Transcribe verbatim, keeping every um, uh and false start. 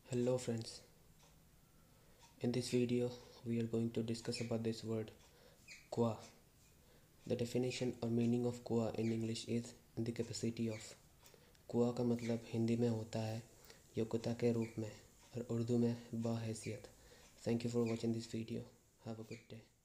Hello friends, in this video we are going to discuss about this word qua. The definition or meaning of qua in English is the capacity of. qua का मतलब हिंदी में होता है योग्यता के रूप में और उर्दू में बाहैसियत. Thank you for watching this video. Have a good day.